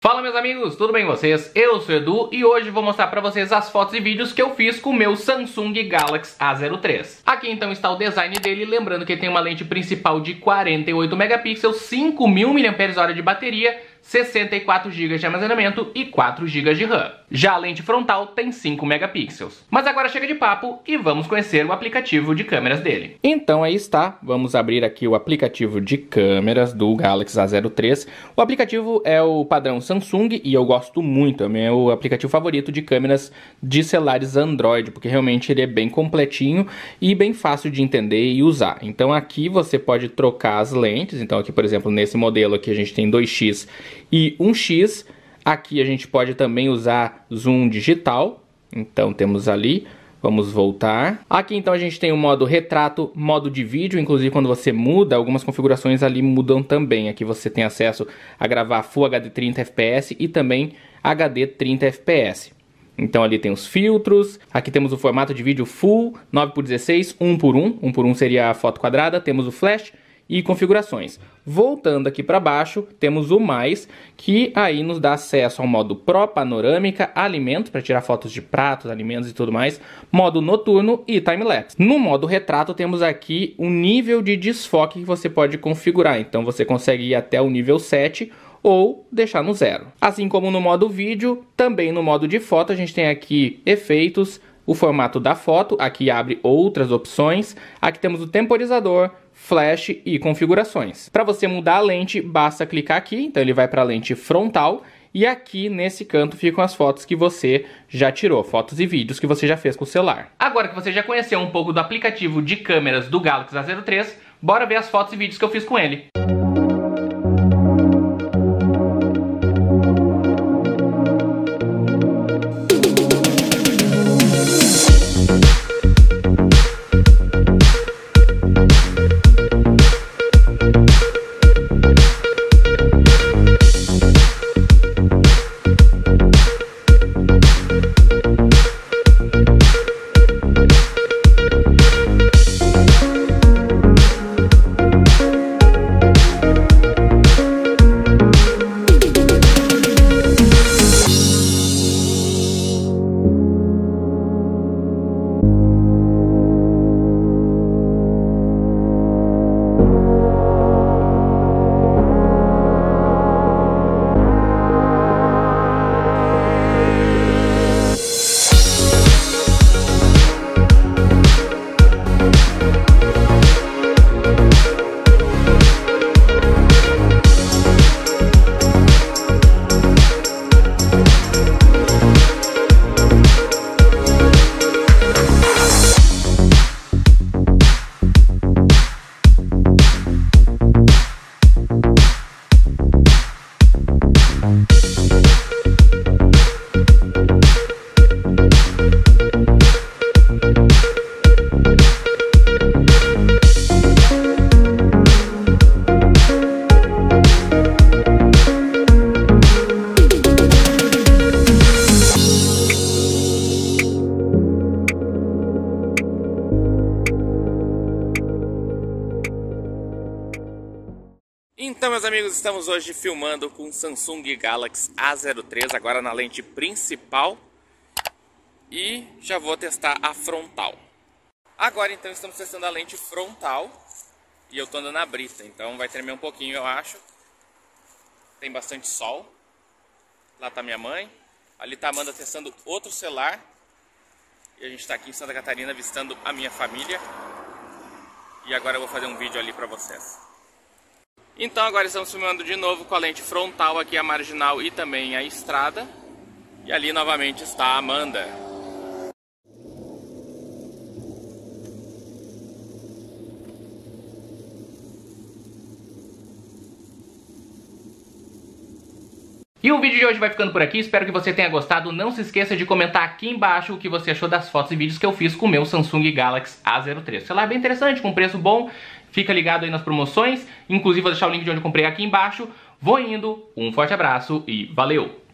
Fala meus amigos, tudo bem com vocês? Eu sou o Edu e hoje vou mostrar pra vocês as fotos e vídeos que eu fiz com o meu Samsung Galaxy A03. Aqui então está o design dele, lembrando que ele tem uma lente principal de 48 megapixels, 5000 mAh de bateria, 64 GB de armazenamento e 4 GB de RAM. Já a lente frontal tem 5 megapixels. Mas agora chega de papo e vamos conhecer o aplicativo de câmeras dele. Então aí está, vamos abrir aqui o aplicativo de câmeras do Galaxy A03. O aplicativo é o padrão Samsung e eu gosto muito, é o meu aplicativo favorito de câmeras de celulares Android, porque realmente ele é bem completinho e bem fácil de entender e usar. Então aqui você pode trocar as lentes, então aqui por exemplo nesse modelo aqui a gente tem 2x e 1x, aqui a gente pode também usar zoom digital, então temos ali, vamos voltar. Aqui então a gente tem o modo retrato, modo de vídeo, inclusive quando você muda, algumas configurações ali mudam também. Aqui você tem acesso a gravar Full HD 30 fps e também HD 30 fps. Então ali tem os filtros, aqui temos o formato de vídeo Full, 9x16, 1x1, 1x1 seria a foto quadrada, temos o flash e configurações. Voltando aqui para baixo, temos o mais, que aí nos dá acesso ao modo Pro, panorâmica, alimentos, para tirar fotos de pratos, alimentos e tudo mais, modo noturno e time-lapse. No modo retrato temos aqui o nível de desfoque que você pode configurar, então você consegue ir até o nível 7 ou deixar no 0. Assim como no modo vídeo, também no modo de foto a gente tem aqui efeitos, o formato da foto, aqui abre outras opções, aqui temos o temporizador, flash e configurações. Para você mudar a lente, basta clicar aqui, então ele vai para a lente frontal e aqui nesse canto ficam as fotos que você já tirou, fotos e vídeos que você já fez com o celular. Agora que você já conheceu um pouco do aplicativo de câmeras do Galaxy A03, bora ver as fotos e vídeos que eu fiz com ele. Então meus amigos, estamos hoje filmando com o Samsung Galaxy A03, agora na lente principal, e já vou testar a frontal. Agora então estamos testando a lente frontal e eu tô andando na brita, então vai tremer um pouquinho eu acho. Tem bastante sol, lá tá minha mãe, ali tá a Amanda testando outro celular e a gente tá aqui em Santa Catarina visitando a minha família. E agora eu vou fazer um vídeo ali pra vocês. Então agora estamos filmando de novo com a lente frontal, aqui a marginal e também a estrada. E ali novamente está a Amanda. E o vídeo de hoje vai ficando por aqui, espero que você tenha gostado. Não se esqueça de comentar aqui embaixo o que você achou das fotos e vídeos que eu fiz com o meu Samsung Galaxy A03. O celular é bem interessante, com preço bom, fica ligado aí nas promoções. Inclusive vou deixar o link de onde eu comprei aqui embaixo. Vou indo, um forte abraço e valeu!